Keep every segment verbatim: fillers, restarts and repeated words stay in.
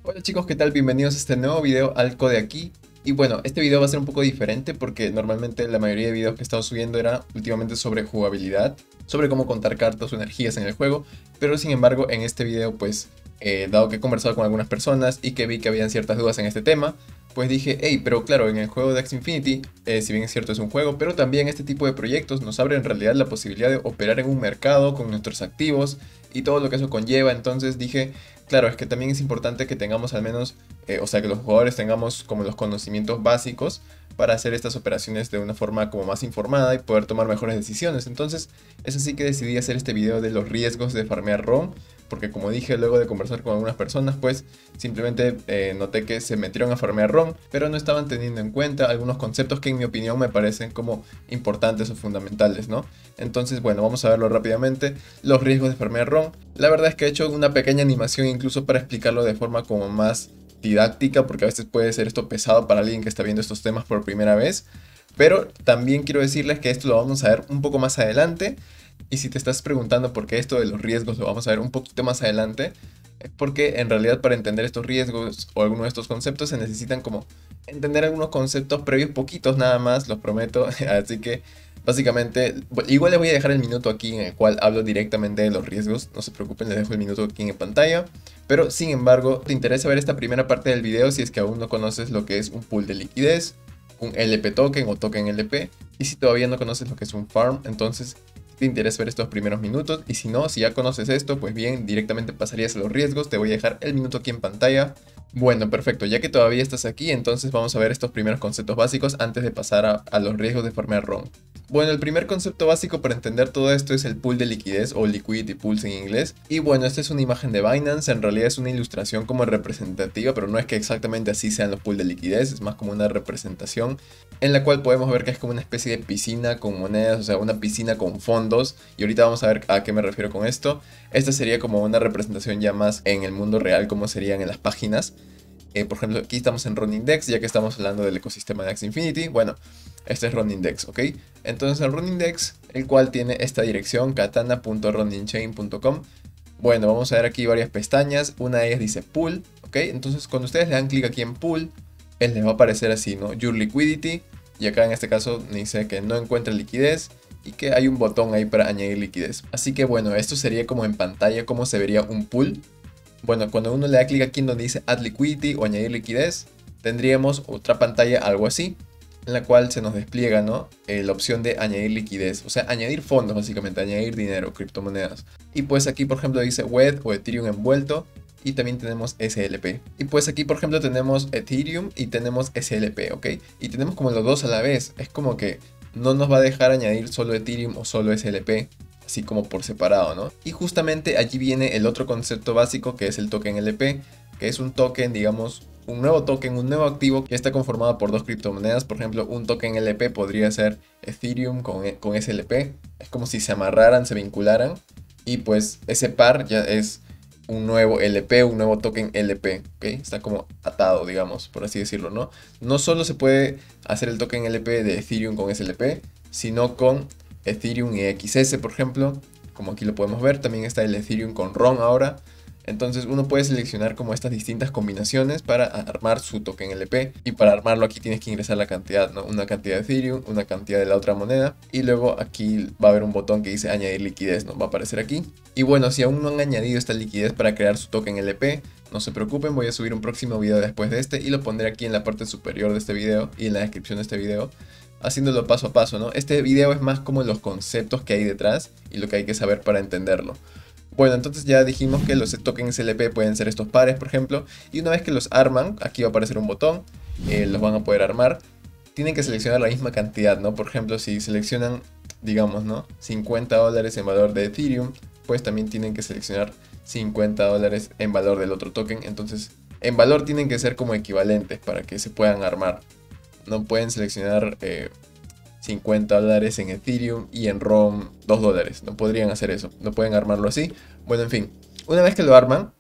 Hola chicos, ¿qué tal? Bienvenidos a este nuevo video al Code Aquí. Y bueno, este video va a ser un poco diferente porque normalmente la mayoría de videos que he estado subiendo era últimamente sobre jugabilidad, sobre cómo contar cartas o energías en el juego, pero sin embargo en este video pues, eh, dado que he conversado con algunas personas y que vi que habían ciertas dudas en este tema, pues dije, hey, pero claro, en el juego de Axie Infinity, eh, si bien es cierto es un juego, pero también este tipo de proyectos nos abre en realidad la posibilidad de operar en un mercado con nuestros activos y todo lo que eso conlleva. Entonces dije, claro, es que también es importante que tengamos al menos, eh, o sea, que los jugadores tengamos como los conocimientos básicos para hacer estas operaciones de una forma como más informada y poder tomar mejores decisiones. Entonces, es así que decidí hacer este video de los riesgos de farmear ROM, porque como dije luego de conversar con algunas personas, pues simplemente eh, noté que se metieron a farmear ROM, pero no estaban teniendo en cuenta algunos conceptos que en mi opinión me parecen como importantes o fundamentales, ¿no? Entonces, bueno, vamos a verlo rápidamente. Los riesgos de farmear ROM. La verdad es que he hecho una pequeña animación incluso para explicarlo de forma como más didáctica, porque a veces puede ser esto pesado para alguien que está viendo estos temas por primera vez. Pero también quiero decirles que esto lo vamos a ver un poco más adelante. Y si te estás preguntando por qué esto de los riesgos lo vamos a ver un poquito más adelante, es porque en realidad para entender estos riesgos o algunos de estos conceptos se necesitan como entender algunos conceptos previos, poquitos nada más, los prometo. Así que básicamente, igual les voy a dejar el minuto aquí en el cual hablo directamente de los riesgos, no se preocupen, les dejo el minuto aquí en pantalla. Pero sin embargo, te interesa ver esta primera parte del video si es que aún no conoces lo que es un pool de liquidez, un L P token o token L P, y si todavía no conoces lo que es un farm, entonces te interesa ver estos primeros minutos. Y si no, si ya conoces esto, pues bien, directamente pasarías a los riesgos. Te voy a dejar el minuto aquí en pantalla. Bueno, perfecto, ya que todavía estás aquí, entonces vamos a ver estos primeros conceptos básicos antes de pasar a, a los riesgos de farmear ROM. Bueno, el primer concepto básico para entender todo esto es el pool de liquidez o liquidity pools en inglés. Y bueno, esta es una imagen de Binance, en realidad es una ilustración como representativa, pero no es que exactamente así sean los pools de liquidez, es más como una representación en la cual podemos ver que es como una especie de piscina con monedas, o sea, una piscina con fondos. Y ahorita vamos a ver a qué me refiero con esto. Esta sería como una representación ya más en el mundo real, como serían en las páginas. Eh, por ejemplo, aquí estamos en RunIndex, ya que estamos hablando del ecosistema de Axie Infinity. Bueno, este es RunIndex, ¿ok? Entonces el RunIndex, el cual tiene esta dirección, katana punto runinchain punto com. Bueno, vamos a ver aquí varias pestañas. Una de ellas dice Pool, ¿ok? Entonces cuando ustedes le dan clic aquí en Pool, él les va a aparecer así, ¿no? Your Liquidity. Y acá en este caso dice que no encuentra liquidez y que hay un botón ahí para añadir liquidez. Así que bueno, esto sería como en pantalla cómo se vería un pool. Bueno, cuando uno le da clic aquí en donde dice Add Liquidity o añadir liquidez, tendríamos otra pantalla algo así, en la cual se nos despliega, ¿no? Eh, la opción de añadir liquidez, o sea, añadir fondos básicamente, añadir dinero, criptomonedas. Y pues aquí por ejemplo dice W E D o Ethereum envuelto. Y también tenemos S L P. Y pues aquí por ejemplo tenemos Ethereum y tenemos S L P, ¿ok? Y tenemos como los dos a la vez. Es como que no nos va a dejar añadir solo Ethereum o solo S L P, así como por separado, ¿no? Y justamente allí viene el otro concepto básico, que es el token L P, que es un token, digamos, un nuevo token, un nuevo activo que está conformado por dos criptomonedas. Por ejemplo, un token L P podría ser Ethereum con, con S L P. Es como si se amarraran, se vincularan. Y pues ese par ya es un nuevo L P, un nuevo token L P, ¿ok? Está como atado, digamos, por así decirlo, ¿no? No solo se puede hacer el token L P de Ethereum con S L P, sino con Ethereum y X S, por ejemplo, como aquí lo podemos ver. También está el Ethereum con RON ahora. Entonces uno puede seleccionar como estas distintas combinaciones para armar su token L P. Y para armarlo aquí tienes que ingresar la cantidad, ¿no? Una cantidad de Ethereum, una cantidad de la otra moneda. Y luego aquí va a haber un botón que dice añadir liquidez, ¿no? Va a aparecer aquí. Y bueno, si aún no han añadido esta liquidez para crear su token L P, no se preocupen, voy a subir un próximo video después de este y lo pondré aquí en la parte superior de este video y en la descripción de este video, haciéndolo paso a paso, ¿no? Este video es más como los conceptos que hay detrás y lo que hay que saber para entenderlo. Bueno, entonces ya dijimos que los tokens L P pueden ser estos pares, por ejemplo, y una vez que los arman, aquí va a aparecer un botón, eh, los van a poder armar. Tienen que seleccionar la misma cantidad, ¿no? Por ejemplo, si seleccionan, digamos, ¿no? cincuenta dólares en valor de Ethereum, pues también tienen que seleccionar cincuenta dólares en valor del otro token. Entonces, en valor tienen que ser como equivalentes para que se puedan armar. No pueden seleccionar eh, cincuenta dólares en Ethereum y en ROM dos dólares. No podrían hacer eso. No pueden armarlo así. Bueno, en fin. Una vez que lo arman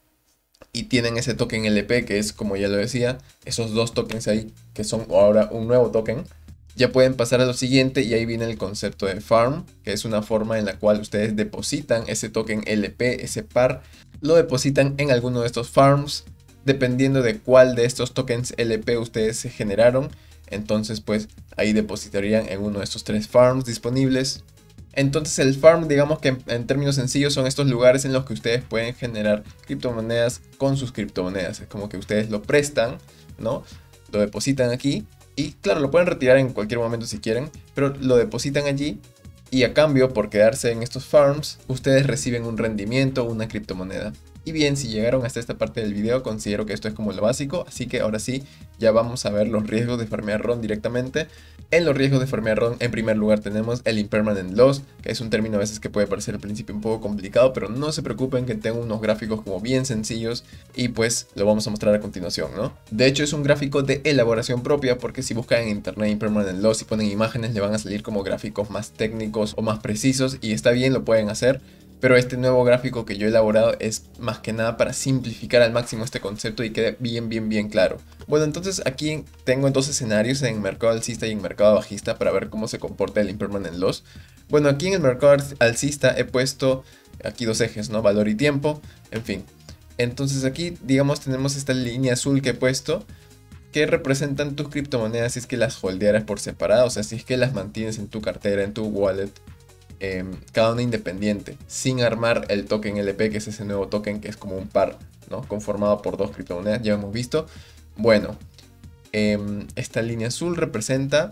y tienen ese token L P, que es, como ya lo decía, esos dos tokens ahí, que son ahora un nuevo token, ya pueden pasar a lo siguiente. Y ahí viene el concepto de farm, que es una forma en la cual ustedes depositan ese token L P, ese par, lo depositan en alguno de estos farms dependiendo de cuál de estos tokens L P ustedes se generaron. Entonces pues ahí depositarían en uno de estos tres farms disponibles. Entonces el farm, digamos que en, en términos sencillos, son estos lugares en los que ustedes pueden generar criptomonedas con sus criptomonedas. Es como que ustedes lo prestan, ¿no? Lo depositan aquí y claro, lo pueden retirar en cualquier momento si quieren, pero lo depositan allí y a cambio por quedarse en estos farms, ustedes reciben un rendimiento, una criptomoneda. Y bien, si llegaron hasta esta parte del video, considero que esto es como lo básico, así que ahora sí, ya vamos a ver los riesgos de farmear R O N directamente. En los riesgos de farmear R O N, en primer lugar tenemos el Impermanent Loss, que es un término a veces que puede parecer al principio un poco complicado, pero no se preocupen que tengo unos gráficos como bien sencillos y pues lo vamos a mostrar a continuación, ¿no? De hecho es un gráfico de elaboración propia, porque si buscan en internet Impermanent Loss y ponen imágenes, le van a salir como gráficos más técnicos o más precisos, y está bien, lo pueden hacer. Pero este nuevo gráfico que yo he elaborado es más que nada para simplificar al máximo este concepto y quede bien, bien, bien claro. Bueno, entonces aquí tengo dos escenarios en mercado alcista y en mercado bajista para ver cómo se comporta el Impermanent Loss. Bueno, aquí en el mercado alcista he puesto aquí dos ejes, ¿no? Valor y tiempo, en fin. Entonces aquí, digamos, tenemos esta línea azul que he puesto, que representan tus criptomonedas si es que las holdearas por separado, o sea, si es que las mantienes en tu cartera, en tu wallet. Eh, cada una independiente, sin armar el token L P, que es ese nuevo token que es como un par, ¿no? Conformado por dos criptomonedas, ya hemos visto. Bueno, eh, esta línea azul representa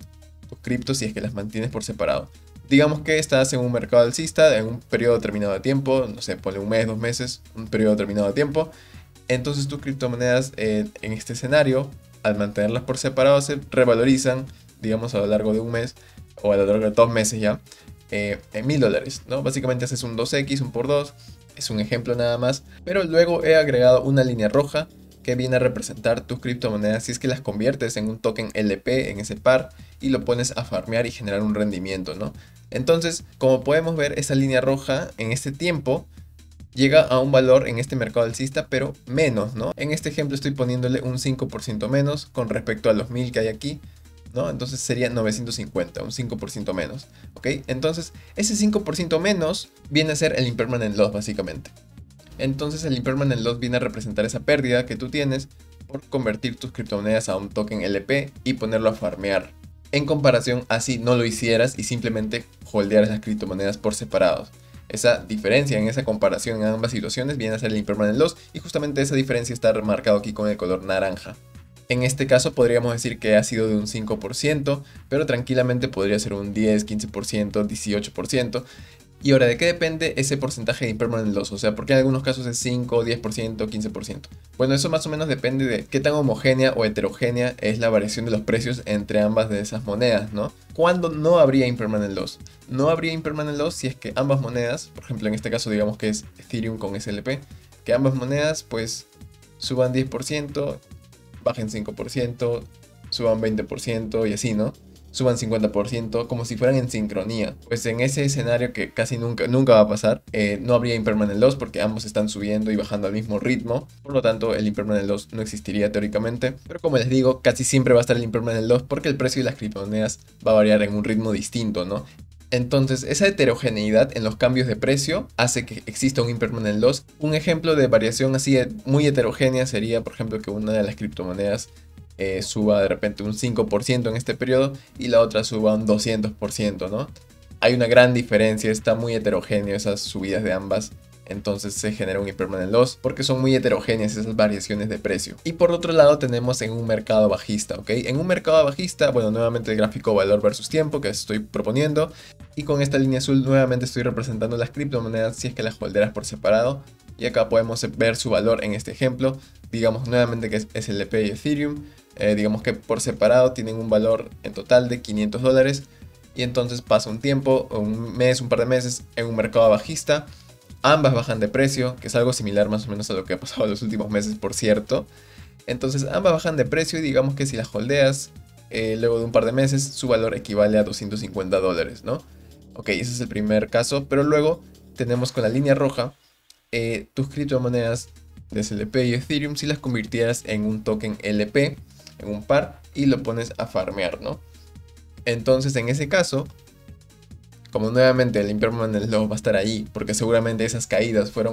tus criptos si es que las mantienes por separado. Digamos que estás en un mercado alcista en un periodo determinado de tiempo, no sé, ponle un mes, dos meses, un periodo determinado de tiempo. Entonces tus criptomonedas eh, en este escenario, al mantenerlas por separado, se revalorizan, digamos, a lo largo de un mes o a lo largo de dos meses ya. Eh, en mil dólares, ¿no? Básicamente haces un dos equis, un por dos, es un ejemplo nada más, pero luego he agregado una línea roja que viene a representar tus criptomonedas si es que las conviertes en un token L P en ese par y lo pones a farmear y generar un rendimiento, ¿no? Entonces, como podemos ver, esa línea roja en este tiempo llega a un valor en este mercado alcista, pero menos, ¿no? En este ejemplo estoy poniéndole un cinco por ciento menos con respecto a los mil que hay aquí, ¿no? Entonces sería novecientos cincuenta, un cinco por ciento menos, ¿ok? Entonces ese cinco por ciento menos viene a ser el Impermanent Loss básicamente. Entonces el Impermanent Loss viene a representar esa pérdida que tú tienes por convertir tus criptomonedas a un token L P y ponerlo a farmear. En comparación a si no lo hicieras y simplemente holdearas las criptomonedas por separados. Esa diferencia en esa comparación en ambas situaciones viene a ser el Impermanent Loss, y justamente esa diferencia está remarcado aquí con el color naranja. En este caso podríamos decir que ha sido de un cinco por ciento, pero tranquilamente podría ser un diez, quince por ciento, dieciocho por ciento. Y ahora, ¿de qué depende ese porcentaje de Impermanent Loss? O sea, ¿por qué en algunos casos es cinco, diez por ciento, quince por ciento? Bueno, eso más o menos depende de qué tan homogénea o heterogénea es la variación de los precios entre ambas de esas monedas, ¿no? ¿Cuándo no habría Impermanent Loss? No habría Impermanent Loss si es que ambas monedas, por ejemplo en este caso digamos que es Ethereum con S L P, que ambas monedas pues suban diez por ciento, bajen cinco por ciento, suban veinte por ciento y así, ¿no? Suban cincuenta por ciento, como si fueran en sincronía. Pues en ese escenario que casi nunca, nunca va a pasar, eh, no habría Impermanent Loss porque ambos están subiendo y bajando al mismo ritmo. Por lo tanto, el Impermanent Loss no existiría teóricamente. Pero como les digo, casi siempre va a estar el Impermanent Loss porque el precio de las criptomonedas va a variar en un ritmo distinto, ¿no? Entonces, esa heterogeneidad en los cambios de precio hace que exista un Impermanent Loss. Un ejemplo de variación así muy heterogénea sería, por ejemplo, que una de las criptomonedas eh, suba de repente un cinco por ciento en este periodo y la otra suba un doscientos por ciento, ¿no? Hay una gran diferencia, está muy heterogéneo esas subidas de ambas. Entonces se genera un Impermanent Loss porque son muy heterogéneas esas variaciones de precio. Y por otro lado tenemos en un mercado bajista, ¿ok? En un mercado bajista, bueno, nuevamente el gráfico valor versus tiempo que estoy proponiendo. Y con esta línea azul nuevamente estoy representando las criptomonedas si es que las holderas por separado. Y acá podemos ver su valor en este ejemplo. Digamos nuevamente que es S L P y Ethereum. Eh, digamos que por separado tienen un valor en total de quinientos dólares. Y entonces pasa un tiempo, un mes, un par de meses en un mercado bajista. Ambas bajan de precio, que es algo similar más o menos a lo que ha pasado en los últimos meses, por cierto. Entonces ambas bajan de precio y digamos que si las holdeas eh, luego de un par de meses, su valor equivale a doscientos cincuenta dólares, ¿no? Ok, ese es el primer caso, pero luego tenemos con la línea roja eh, tus criptomonedas de S L P y Ethereum si las convirtieras en un token L P, en un par, y lo pones a farmear, ¿no? Entonces en ese caso, como nuevamente el Impermanent Loss va a estar ahí, porque seguramente esas caídas fueron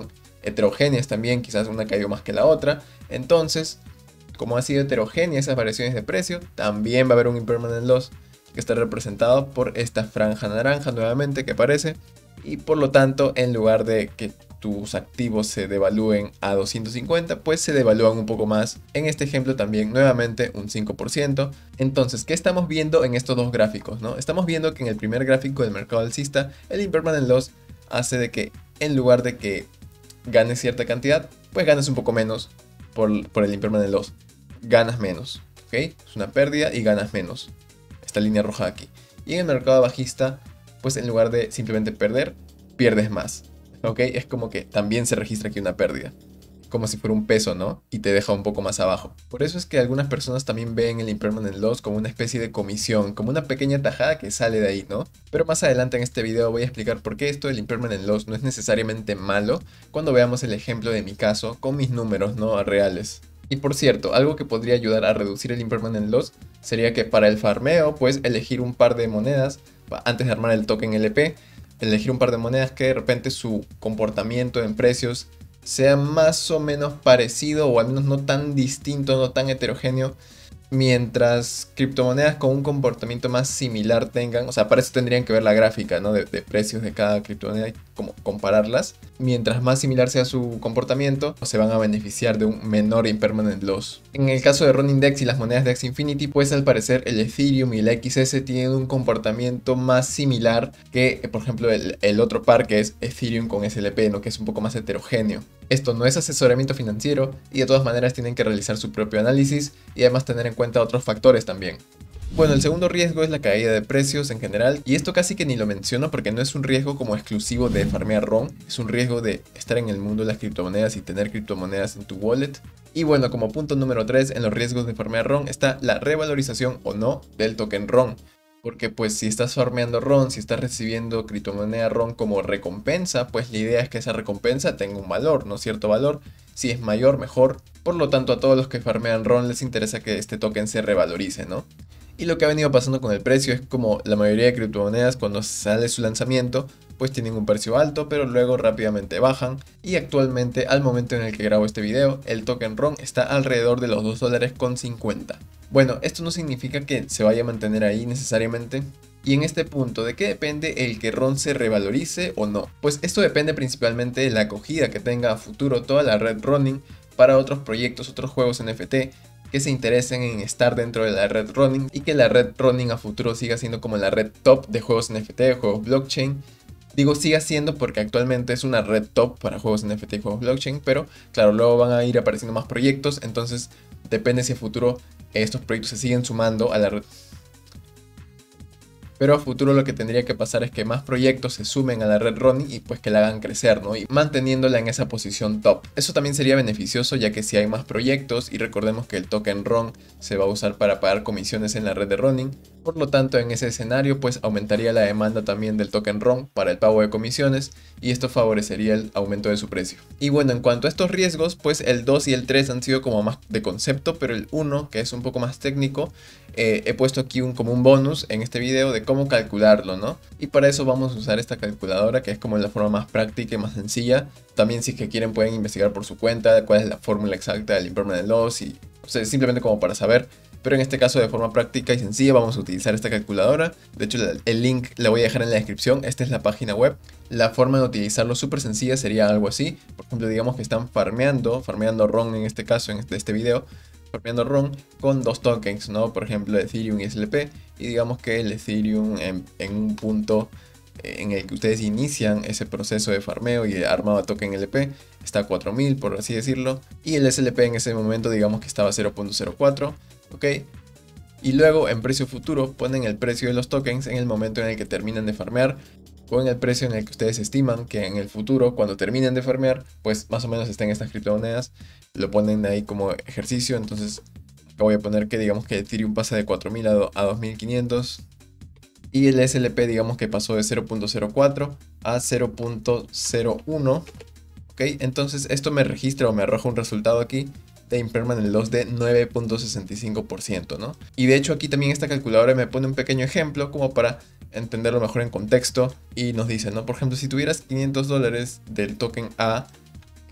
heterogéneas también, quizás una cayó más que la otra. Entonces, como ha sido heterogénea esas variaciones de precio, también va a haber un impermanent loss que está representado por esta franja naranja nuevamente que aparece. Y por lo tanto, en lugar de que tus activos se devalúen a doscientos cincuenta, pues se devalúan un poco más. En este ejemplo también nuevamente un cinco por ciento. Entonces, ¿qué estamos viendo en estos dos gráficos, no? Estamos viendo que en el primer gráfico del mercado alcista, el impermanent loss hace de que en lugar de que ganes cierta cantidad, pues ganes un poco menos por, por el impermanent loss. Ganas menos, ¿ok? Es una pérdida y ganas menos. Esta línea roja de aquí. Y en el mercado bajista, pues en lugar de simplemente perder, pierdes más, ¿ok? Es como que también se registra aquí una pérdida. Como si fuera un peso, ¿no? Y te deja un poco más abajo. Por eso es que algunas personas también ven el impermanent loss como una especie de comisión, como una pequeña tajada que sale de ahí, ¿no? Pero más adelante en este video voy a explicar por qué esto del impermanent loss no es necesariamente malo cuando veamos el ejemplo de mi caso con mis números, ¿no? Reales. Y por cierto, algo que podría ayudar a reducir el impermanent loss sería que para el farmeo, pues elegir un par de monedas antes de armar el token L P, elegir un par de monedas que de repente su comportamiento en precios sea más o menos parecido o al menos no tan distinto, no tan heterogéneo, mientras criptomonedas con un comportamiento más similar tengan, o sea, para eso tendrían que ver la gráfica, ¿no? de, de precios de cada criptomoneda y como compararlas. Mientras más similar sea su comportamiento, se van a beneficiar de un menor impermanent loss. En el caso de Ronin D E X y las monedas de Axie Infinity, pues al parecer el Ethereum y el X S tienen un comportamiento más similar que, por ejemplo, el, el otro par que es Ethereum con S L P, ¿no? Que es un poco más heterogéneo. Esto no es asesoramiento financiero y de todas maneras tienen que realizar su propio análisis y además tener en cuenta otros factores también. Bueno, el segundo riesgo es la caída de precios en general, y esto casi que ni lo menciono porque no es un riesgo como exclusivo de farmear R O N, es un riesgo de estar en el mundo de las criptomonedas y tener criptomonedas en tu wallet. Y bueno, como punto número tres en los riesgos de farmear R O N está la revalorización o no del token R O N. Porque pues si estás farmeando R O N, si estás recibiendo criptomoneda R O N como recompensa, pues la idea es que esa recompensa tenga un valor, ¿no? Cierto valor. Si es mayor, mejor. Por lo tanto, a todos los que farmean R O N les interesa que este token se revalorice, ¿no? Y lo que ha venido pasando con el precio es como la mayoría de criptomonedas cuando sale su lanzamiento, pues tienen un precio alto, pero luego rápidamente bajan. Y actualmente, al momento en el que grabo este video, el token R O N está alrededor de los dos dólares con cincuenta. Bueno, esto no significa que se vaya a mantener ahí necesariamente. Y en este punto, ¿de qué depende el que R O N se revalorice o no? Pues esto depende principalmente de la acogida que tenga a futuro toda la red Ronin para otros proyectos, otros juegos N F T que se interesen en estar dentro de la red Ronin y que la red Ronin a futuro siga siendo como la red top de juegos N F T, juegos blockchain. Digo siga siendo porque actualmente es una red top para juegos N F T y juegos blockchain, pero claro, luego van a ir apareciendo más proyectos, entonces depende si a futuro estos proyectos se siguen sumando a la red. Pero a futuro lo que tendría que pasar es que más proyectos se sumen a la red Ronin y pues que la hagan crecer, ¿no? Y manteniéndola en esa posición top. Eso también sería beneficioso ya que si hay más proyectos, y recordemos que el token R O N se va a usar para pagar comisiones en la red de Ronin, por lo tanto en ese escenario pues aumentaría la demanda también del token R O N para el pago de comisiones y esto favorecería el aumento de su precio. Y bueno, en cuanto a estos riesgos, pues el dos y el tres han sido como más de concepto, pero el uno, que es un poco más técnico, eh, he puesto aquí un, como un bonus en este video de cómo calcularlo, ¿no? Y para eso vamos a usar esta calculadora que es como la forma más práctica y más sencilla. También si es que quieren pueden investigar por su cuenta cuál es la fórmula exacta del impermanent loss y o sea, simplemente como para saber. Pero en este caso de forma práctica y sencilla vamos a utilizar esta calculadora. De hecho el link le voy a dejar en la descripción, esta es la página web. La forma de utilizarlo súper sencilla sería algo así. Por ejemplo, digamos que están farmeando, farmeando R O N en este caso, en este, este video. Farmeando R O N con dos tokens, ¿no? Por ejemplo Ethereum y S L P. Y digamos que el Ethereum en, en un punto en el que ustedes inician ese proceso de farmeo y armado a token L P está a cuatro mil por así decirlo. Y el S L P en ese momento digamos que estaba a cero punto cero cuatro. ¿Ok? Y luego en precio futuro ponen el precio de los tokens en el momento en el que terminan de farmear o en el precio en el que ustedes estiman que en el futuro cuando terminen de farmear pues más o menos estén estas criptomonedas, lo ponen ahí como ejercicio. Entonces acá voy a poner que digamos que Ethereum pasa de cuatro mil a dos mil quinientos y el S L P digamos que pasó de cero punto cero cuatro a cero punto cero uno. ¿Ok? Entonces esto me registra o me arroja un resultado aquí de impermanent loss de nueve punto sesenta y cinco por ciento, ¿no? Y de hecho aquí también esta calculadora me pone un pequeño ejemplo como para entenderlo mejor en contexto y nos dice, ¿no? Por ejemplo, si tuvieras quinientos dólares del token A,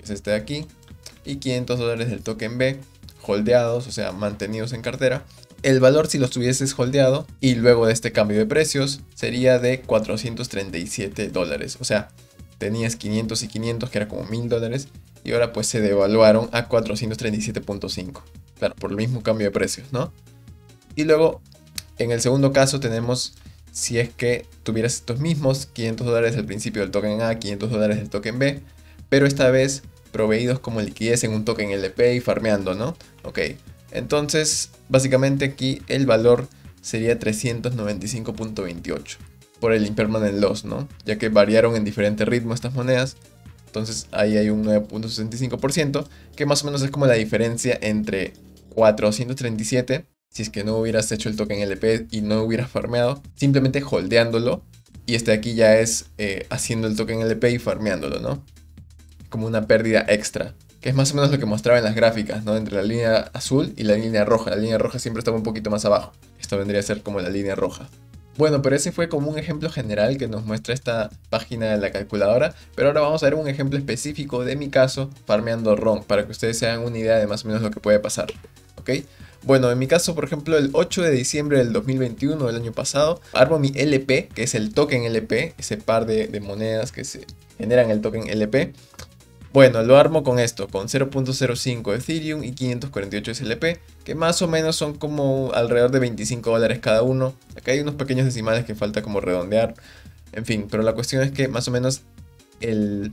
que es este de aquí, y quinientos dólares del token B, holdeados, o sea, mantenidos en cartera. El valor, si los tuvieses holdeado y luego de este cambio de precios, sería de cuatrocientos treinta y siete dólares. O sea, tenías quinientos y quinientos, que era como mil dólares, y ahora pues se devaluaron a cuatrocientos treinta y siete punto cinco. Claro, por el mismo cambio de precios, ¿no? Y luego, en el segundo caso tenemos, si es que tuvieras estos mismos quinientos dólares al principio del token A, quinientos dólares del token B, pero esta vez proveídos como liquidez en un token L P y farmeando, ¿no? Ok, entonces básicamente aquí el valor sería trescientos noventa y cinco punto veintiocho por el impermanent loss, ¿no? Ya que variaron en diferente ritmo estas monedas. Entonces ahí hay un nueve punto sesenta y cinco por ciento, que más o menos es como la diferencia entre cuatrocientos treinta y siete, si es que no hubieras hecho el token L P y no hubieras farmeado, simplemente holdeándolo, y este de aquí ya es eh, haciendo el token L P y farmeándolo, ¿no? Como una pérdida extra, que es más o menos lo que mostraba en las gráficas, ¿no? Entre la línea azul y la línea roja. La línea roja siempre estaba un poquito más abajo. Esto vendría a ser como la línea roja. Bueno, pero ese fue como un ejemplo general que nos muestra esta página de la calculadora. Pero ahora vamos a ver un ejemplo específico de mi caso, farmeando R O M, para que ustedes se hagan una idea de más o menos lo que puede pasar, ¿ok? Bueno, en mi caso, por ejemplo, el ocho de diciembre del dos mil veintiuno, del año pasado, armo mi L P, que es el token L P, ese par de, de monedas que se generan el token L P. Bueno, lo armo con esto, con cero punto cero cinco Ethereum y quinientos cuarenta y ocho S L P, que más o menos son como alrededor de veinticinco dólares cada uno. Acá hay unos pequeños decimales que falta como redondear. En fin, pero la cuestión es que más o menos el...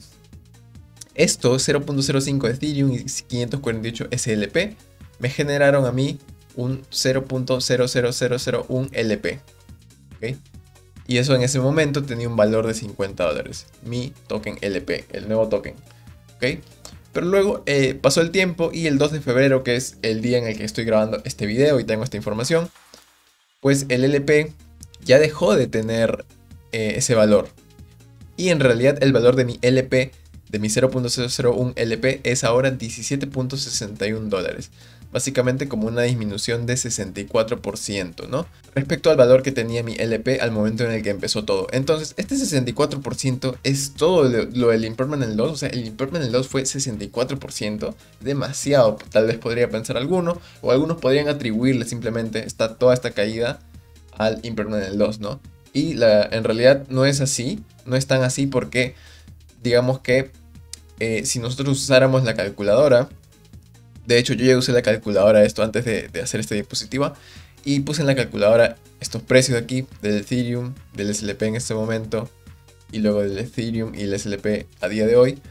esto, cero punto cero cinco Ethereum y quinientos cuarenta y ocho S L P, me generaron a mí un cero punto cero cero cero cero uno L P. ¿Okay? Y eso en ese momento tenía un valor de cincuenta dólares. Mi token L P, el nuevo token. ¿Okay? Pero luego eh, pasó el tiempo y el dos de febrero, que es el día en el que estoy grabando este video y tengo esta información, pues el L P ya dejó de tener eh, ese valor. Y en realidad el valor de mi L P, de mi cero punto cero cero uno L P, es ahora diecisiete punto sesenta y uno dólares. Básicamente como una disminución de sesenta y cuatro por ciento, ¿no? Respecto al valor que tenía mi L P al momento en el que empezó todo. Entonces, este sesenta y cuatro por ciento es todo lo, lo del impermanent loss. O sea, el impermanent loss fue sesenta y cuatro por ciento. Demasiado, tal vez podría pensar alguno. O algunos podrían atribuirle simplemente esta, toda esta caída al impermanent loss, ¿no? Y la, en realidad no es así. No es tan así porque, digamos que eh, si nosotros usáramos la calculadora... De hecho, yo ya usé la calculadora esto antes de, de hacer esta diapositiva y puse en la calculadora estos precios de aquí, del Ethereum, del S L P en este momento y luego del Ethereum y el S L P a día de hoy,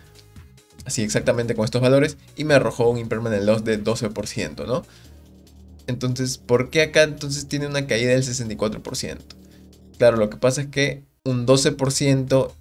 así exactamente con estos valores, y me arrojó un impermanent loss de doce por ciento, ¿no? Entonces, ¿por qué acá entonces tiene una caída del sesenta y cuatro por ciento? Claro, lo que pasa es que un doce por ciento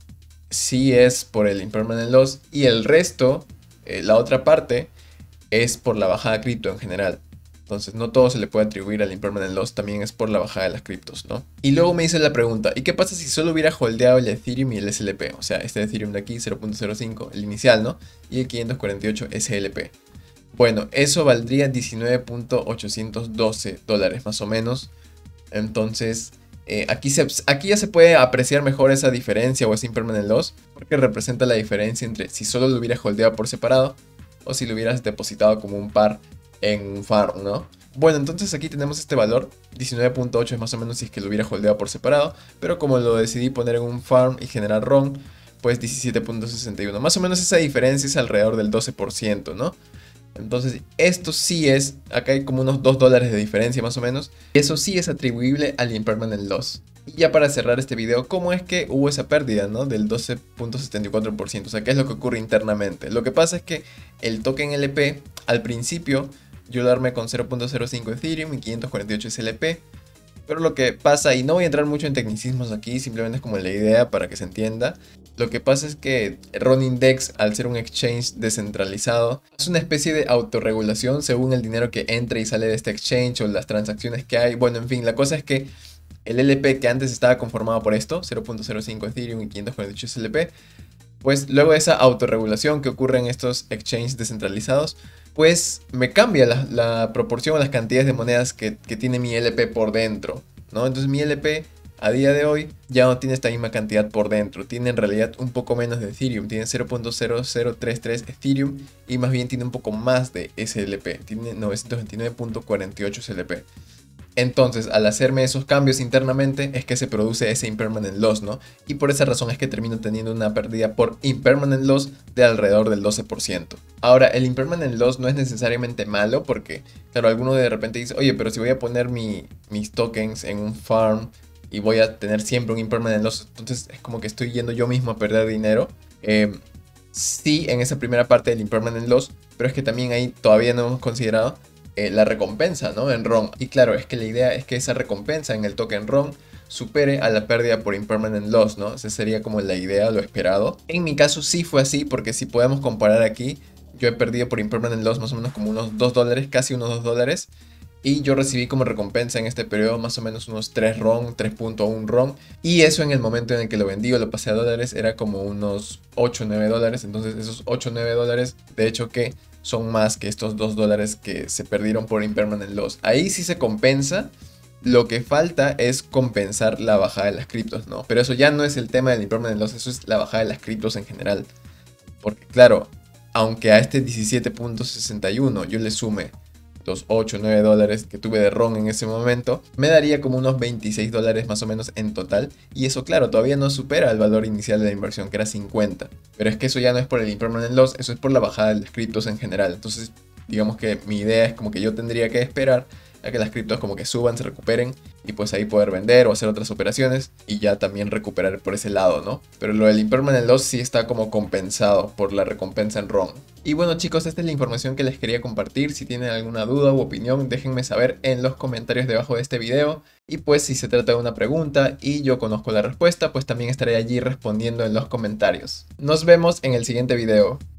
sí es por el impermanent loss y el resto, eh, la otra parte, es por la bajada cripto en general. Entonces no todo se le puede atribuir al impermanent loss, también es por la bajada de las criptos, ¿no? Y luego me hice la pregunta, ¿y qué pasa si solo hubiera holdeado el Ethereum y el S L P? O sea, este Ethereum de aquí, cero punto cero cinco, el inicial, ¿no? Y el quinientos cuarenta y ocho S L P. Bueno, eso valdría diecinueve punto ochocientos doce dólares más o menos. Entonces, eh, aquí, se, aquí ya se puede apreciar mejor esa diferencia o ese impermanent loss, porque representa la diferencia entre si solo lo hubiera holdeado por separado o si lo hubieras depositado como un par en un farm, ¿no? Bueno, entonces aquí tenemos este valor, diecinueve punto ocho es más o menos si es que lo hubiera holdeado por separado, pero como lo decidí poner en un farm y generar R O M, pues diecisiete punto sesenta y uno. Más o menos esa diferencia es alrededor del doce por ciento, ¿no? Entonces esto sí es, acá hay como unos dos dólares de diferencia más o menos, eso sí es atribuible al impermanent loss. Y ya para cerrar este video, ¿cómo es que hubo esa pérdida, ¿no? Del doce punto setenta y cuatro por ciento? O sea, ¿qué es lo que ocurre internamente? Lo que pasa es que el token L P, al principio, yo lo armé con cero punto cero cinco Ethereum y quinientos cuarenta y ocho S L P. Pero lo que pasa, y no voy a entrar mucho en tecnicismos aquí, simplemente es como la idea para que se entienda. Lo que pasa es que RONindex, al ser un exchange descentralizado, es una especie de autorregulación según el dinero que entra y sale de este exchange o las transacciones que hay. Bueno, en fin, la cosa es que el L P que antes estaba conformado por esto, cero punto cero cinco Ethereum y quinientos cuarenta y ocho S L P, pues luego de esa autorregulación que ocurre en estos exchanges descentralizados, pues me cambia la, la proporción o las cantidades de monedas que, que tiene mi L P por dentro, ¿no? Entonces mi L P a día de hoy ya no tiene esta misma cantidad por dentro, tiene en realidad un poco menos de Ethereum, tiene cero punto cero cero tres tres Ethereum y más bien tiene un poco más de S L P, tiene novecientos veintinueve punto cuarenta y ocho S L P. Entonces, al hacerme esos cambios internamente es que se produce ese impermanent loss, ¿no? Y por esa razón es que termino teniendo una pérdida por impermanent loss de alrededor del doce por ciento. Ahora, el impermanent loss no es necesariamente malo porque, claro, alguno de repente dice, oye, pero si voy a poner mi, mis tokens en un farm y voy a tener siempre un impermanent loss, entonces es como que estoy yendo yo mismo a perder dinero. Eh, sí, en esa primera parte del impermanent loss, pero es que también ahí todavía no hemos considerado Eh, la recompensa, ¿no? En R O N. Y claro, es que la idea es que esa recompensa en el token R O N supere a la pérdida por impermanent loss, ¿no? Esa sería como la idea, lo esperado. En mi caso sí fue así, porque si podemos comparar aquí, yo he perdido por impermanent loss más o menos como unos dos dólares, casi unos dos dólares. Y yo recibí como recompensa en este periodo más o menos unos tres R O N, tres punto uno R O N. Y eso en el momento en el que lo vendí o lo pasé a dólares era como unos ocho o nueve dólares. Entonces esos ocho o nueve dólares, de hecho que son más que estos dos dólares que se perdieron por impermanent loss. Ahí sí se compensa. Lo que falta es compensar la bajada de las criptos, ¿no? Pero eso ya no es el tema del impermanent loss, eso es la bajada de las criptos en general. Porque claro, aunque a este diecisiete punto sesenta y uno yo le sume los ocho o nueve dólares que tuve de R O N en ese momento, me daría como unos veintiséis dólares más o menos en total. Y eso claro, todavía no supera el valor inicial de la inversión, que era cincuenta. Pero es que eso ya no es por el impermanent loss, eso es por la bajada de las criptos en general. Entonces, digamos que mi idea es como que yo tendría que esperar a que las criptos como que suban, se recuperen y pues ahí poder vender o hacer otras operaciones y ya también recuperar por ese lado, ¿no? Pero lo del impermanent loss sí está como compensado por la recompensa en R O N. Y bueno chicos, esta es la información que les quería compartir. Si tienen alguna duda u opinión, déjenme saber en los comentarios debajo de este video. Y pues si se trata de una pregunta y yo conozco la respuesta, pues también estaré allí respondiendo en los comentarios. Nos vemos en el siguiente video.